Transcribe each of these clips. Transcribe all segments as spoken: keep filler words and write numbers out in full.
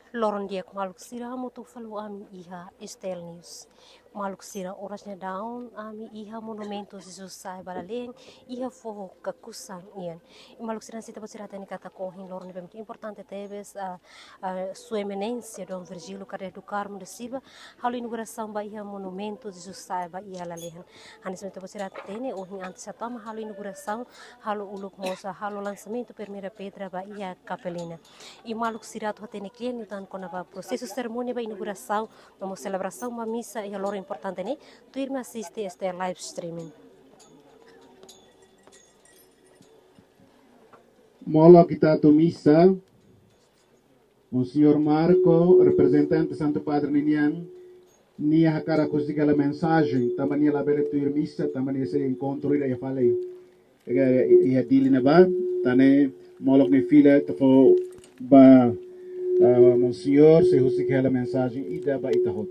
Loron dia maluk sira motu falu ami iha Estel News. Maluk sira orasnya daun ami iha monumento Jesus sai balaleng iha fo kakusan ian. Maluk sira sita basira tani kata kohin loron bem importante tebes a uh, uh, sua eminência Dom Virgílio Carré do Carmo de Siba halu inauguração ba iha monumento Jesus sai ba iha lalehan. Hanis sita basira tene ohin antes atama halu inauguração halu uluk moça halu lançamento primeira pedra ba iha capelina. E maluk sira tu tene cliente então quando va processo cerimônia ba inauguração uma celebração uma missa e a loro importante né tu irme assiste este live streaming. Molo kita tu missa, o senhor Marco, representante Santo Padre Ninian, nia hakara kusigala mensagem, tamania la bele tu ir missa, tamania se encontro ira ya falei. Ia dili na ba, tane molok ni fila tafo ba uh, Monsenhor se husigala mensagem ida ba itahot.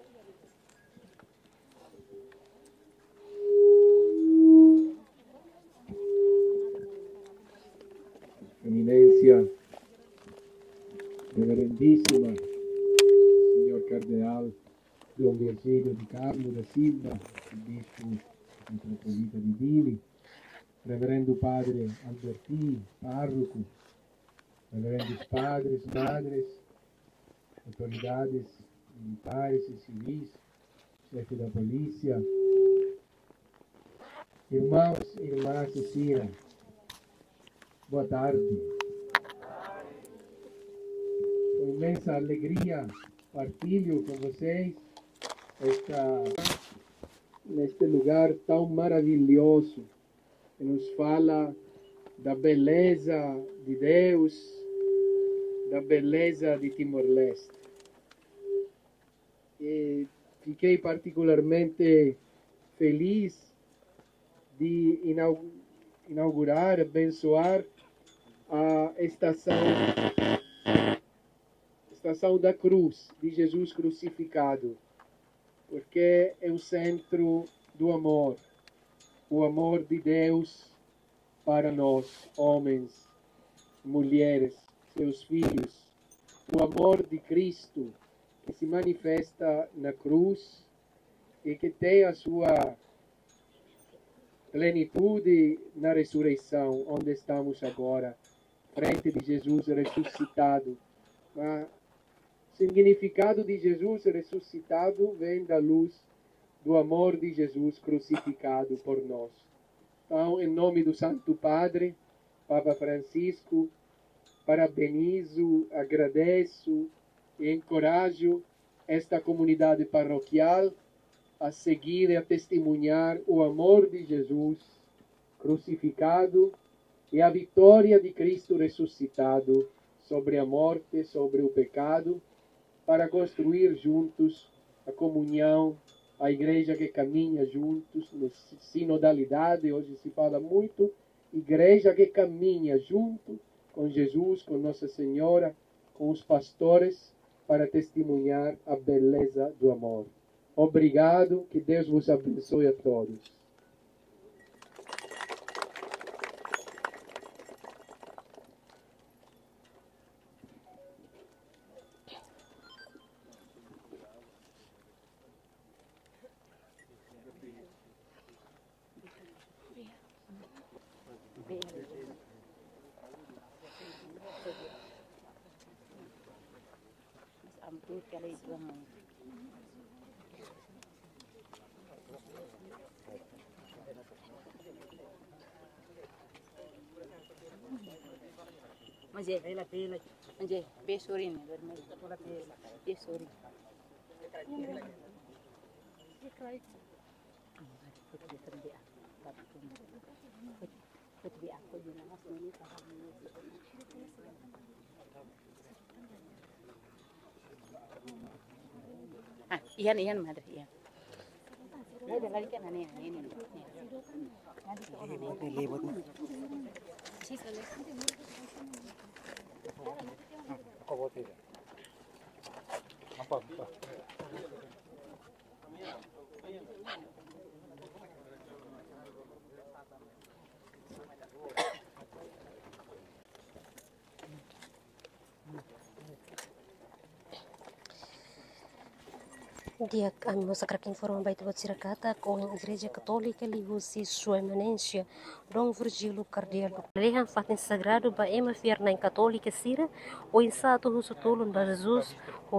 Eminência, reverendíssima, senhor cardeal Dom Virgílio de Carmo da Silva, bispo metropolita di Dili, reverendo padre Alberti, párroco, reverendos padres, madres, autoridades militares e civis, chefe da polícia, irmãos e irmãs Cecília, boa tarde. Com imensa alegria partilho com vocês esta, neste lugar tão maravilhoso que nos fala da beleza de Deus, da beleza de Timor-Leste. E fiquei particularmente feliz de inaugurar, abençoar a estação, estação da cruz de Jesus crucificado, porque é o centro do amor, o amor de Deus para nós, homens, mulheres, seus filhos, o amor de Cristo que se manifesta na cruz e que tem a sua plenitude na ressurreição, onde estamos agora, frente de Jesus ressuscitado. O significado de Jesus ressuscitado vem da luz do amor de Jesus crucificado por nós. Então, em nome do Santo Padre, Papa Francisco, parabenizo, agradeço e encorajo esta comunidade paroquial a seguir e a testemunhar o amor de Jesus crucificado e a vitória de Cristo ressuscitado sobre a morte, sobre o pecado, para construir juntos a comunhão, a igreja que caminha juntos, na sinodalidade, hoje se fala muito, igreja que caminha junto com Jesus, com Nossa Senhora, com os pastores, para testemunhar a beleza do amor. Obrigado, que Deus vos abençoe a todos. Mas é, ela pela, mas é, besorin, vermelho, toda pela, besorin. Ah, iyan, iyan, madre, iyan. Ada lagi kan aneh, aneh ini. Libut nih, libut nih. Apa buat ini? Apa? Apa? Dia kami mostra aqui informa baita buat sirakata com a Igreja Católica lihusi sua eminência Dom Virgílio Cardielo. Lehan fatin sagrado ba ema fiar na católica sira o insato husu tulun ba Jesus